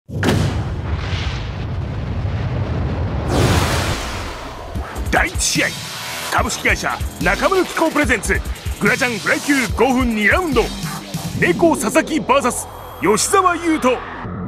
第1試合、株式会社中村機構プレゼンツグラジャンフライ級5分2ラウンド、猫佐々木 VS 吉沢優斗。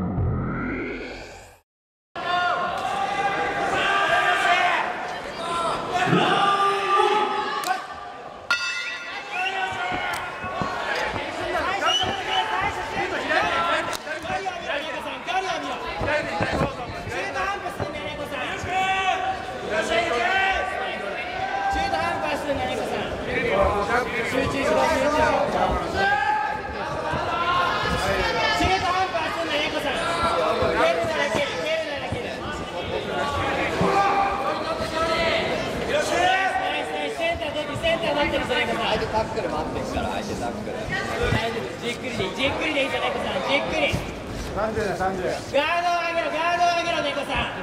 タックル待ってるから、相手タックル大丈夫、じっくりでいい、じっくりでいいじゃん、猫さん、じっくり30だ、30ガードを上げろ、ガードを上げろ、猫さん。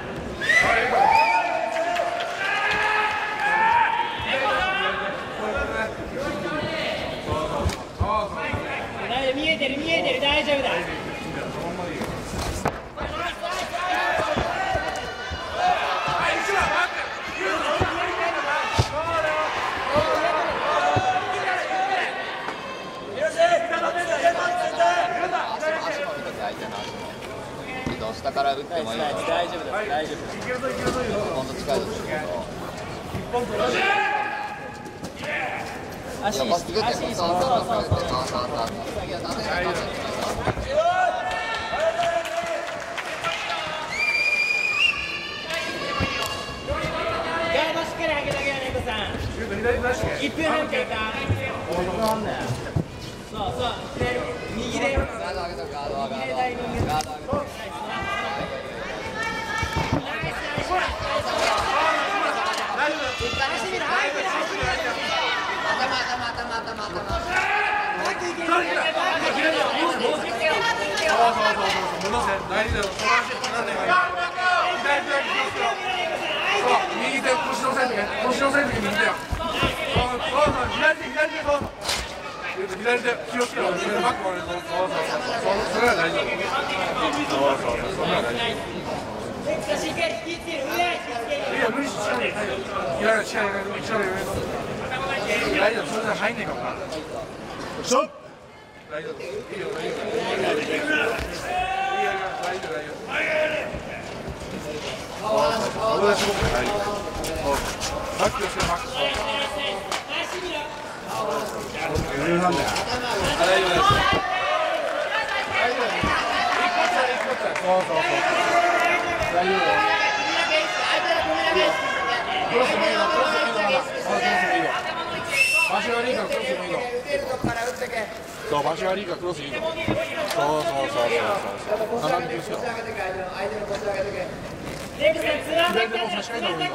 見えてる、見えてる、大丈夫だ。下から打ってもいいよ。大丈夫です、大丈夫です。今度近いです。足、足、足、1分半経過。そうそう、右で。ガード上げとく、ガード上げとく。ガード上げとく。 右手腰の線で、腰の線で右手よ。左手そう。左手気をつけろ。バックまでそう。それは大丈夫。そうそれは大丈夫。いや無理しないで。いや試合が大丈夫。それで入んねえかもな。そう。大丈夫。いいよ大丈夫。俺はすごく大丈夫。バックをしてバック。余裕なんだよ。大丈夫です。大丈夫。そう。大丈夫。クロスもいいの。場所悪いからクロスもいいの。そう、場所悪いからクロスいいの。そう。斜め気をつけろ。左手も差し替えた方がいいの。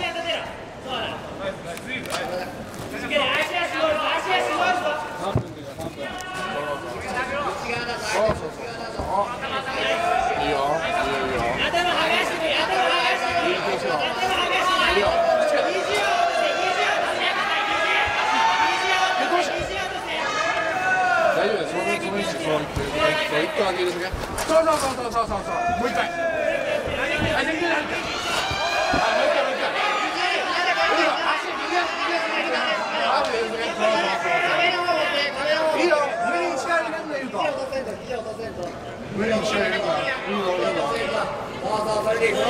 いいよ。大丈夫です。その位置そう言って1個上げるだけ。そう。もう一回。はい、できる。もう一回。いいよ。上に力入れるんだよ。上に力入れるから。いいの。そうそれでいい。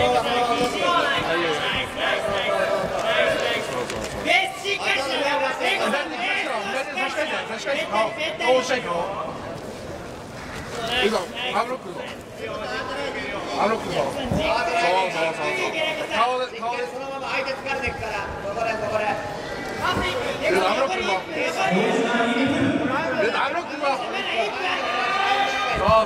差し替えて顔をしたい顔。いいぞ。アブロックぞ。そう。顔でそのまま相手疲れてるから。そこで。アブロックぞ。アブロックぞ。そう。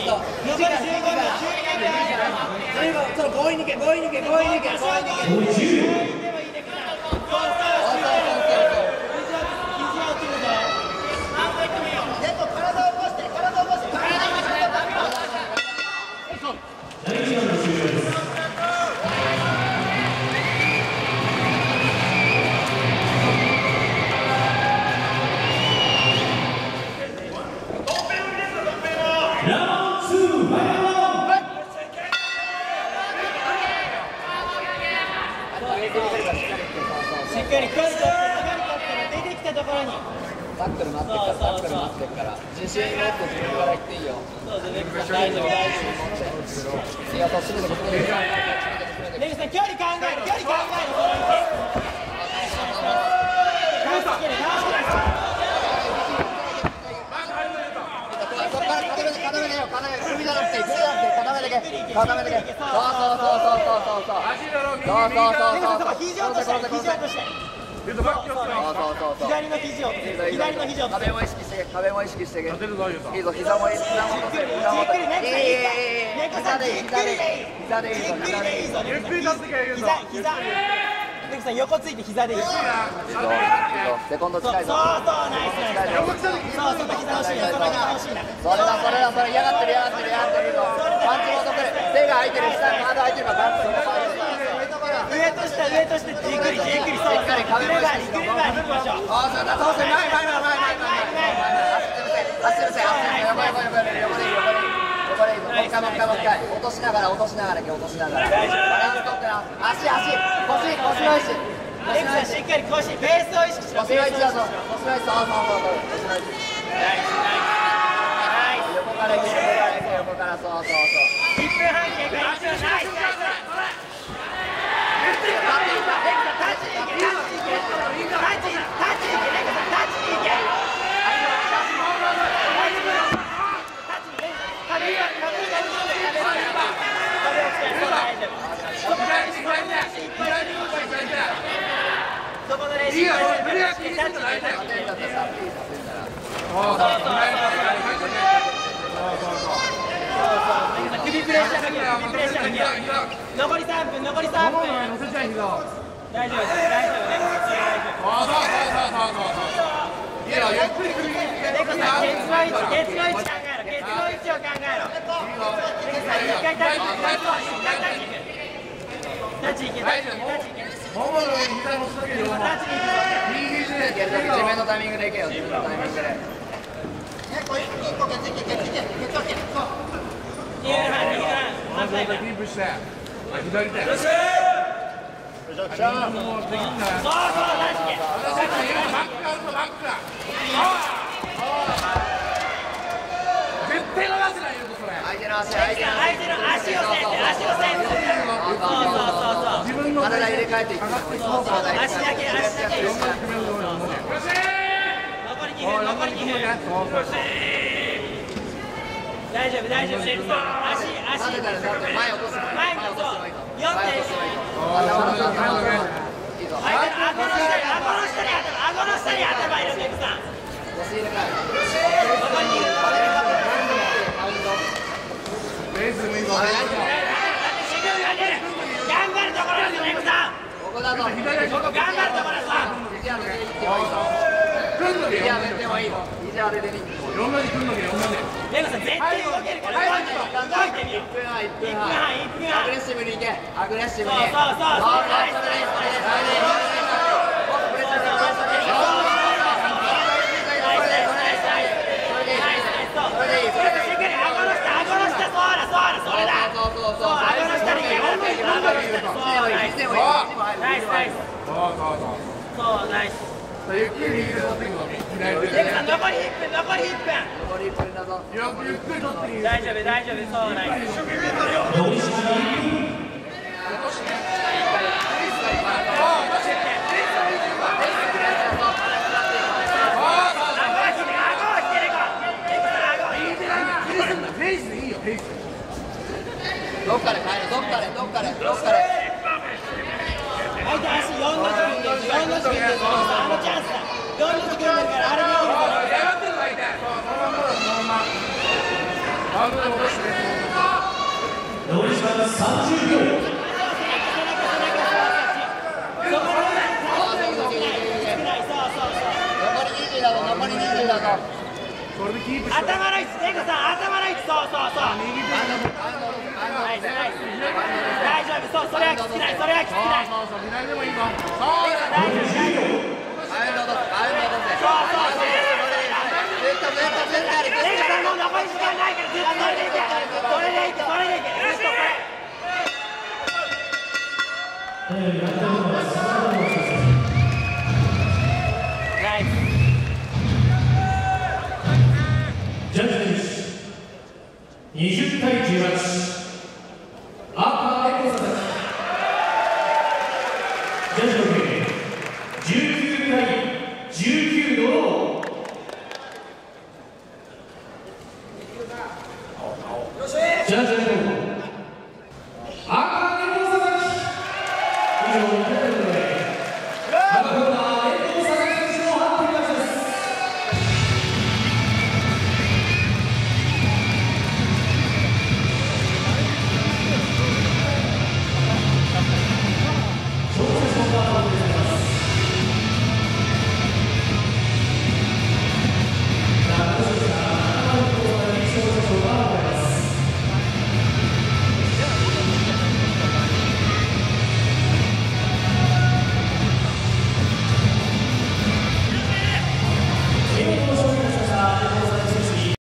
その強引にけ、強引にけ、強引にけ、強引にけ。しっかり距離取って出てきたところにタックル待ってっからタックル待ってっから自信持って自分から言っていいよ。そうですね、大丈夫大丈夫。いや、閉めて閉めて。レグさん距離考える距離考える。そっから固めてよ、固めて首じゃなくて首じゃなくて固めてけ固めてけ。そう肘落として肘落として。左の肘を左の肘を壁も意識して壁も意識していいぞ。膝もいいぞ。じっくりね。膝でいい膝でいいぞ。膝でいいぞ。ゆっくり立ってけ。膝ネクさん横ついて膝でいい。セコンド近いぞ。そうナイスナイス。そうその膝欲しいな。その膝欲しいな。それ嫌がってるぞ。パンチもとくる。手が空いてる。下まだ空いてるからパンチ上としてじっくりそうしっかり壁も意識していきましょう。そう前もう一回落としながらバランス取ってな。足腰の意識レクさんしっかり腰ベースを意識しろ。腰の位置だぞ。腰の位置そう横から行け横からそう1分半経過1分ナイス首プレッシャーかける。残り3分大丈夫ケツの位置を考えろ。一回タッチいけ。ももの上に膝乗せとけよ。右肘で自分のタイミングでいけよ。自分のタイミングで。キープして。左手。よし。そうナイス。絶対逃せないよそれ。相手の足を自分の体入れ替えていく。足だけ。残り2分。大丈夫。足前に落とす。4.1。顎の下に頭入れていくさ。残り2分。頑張るところだぞ、ネクさん。ここ頑張るところだぞ。やめてもいいの。ネクさん絶対動けるから動いてみよう。1分半。アグレッシブにいけ。そう。ナイス。ゆっくり右で取っていくの。残り1分だぞ。ゆっくり取っていい。大丈夫。そうナイス。どっかで変える。どっかで。相手足4の字組んでる。あのチャンスだ。4の字組んでるからあれできるから。 時間30秒。 残り20だぞ。 頭の位置、レイコさん、頭の位置、そうそうそう。ナイスナイス。大丈夫、そう、それはきつくない、それはきつくない。 そうそう、左でもいいぞ。 大丈夫、大丈夫。レイコさん、もう残り時間ないから、ずっとそれでいけ。それでいけ、それでいけ。ずっとこれ。ナイス。 ジャッジフィニッシュ20対18、赤エコ佐々木。ジャッジの結果19対19のジャッジの結果赤エコ佐々木。以上2回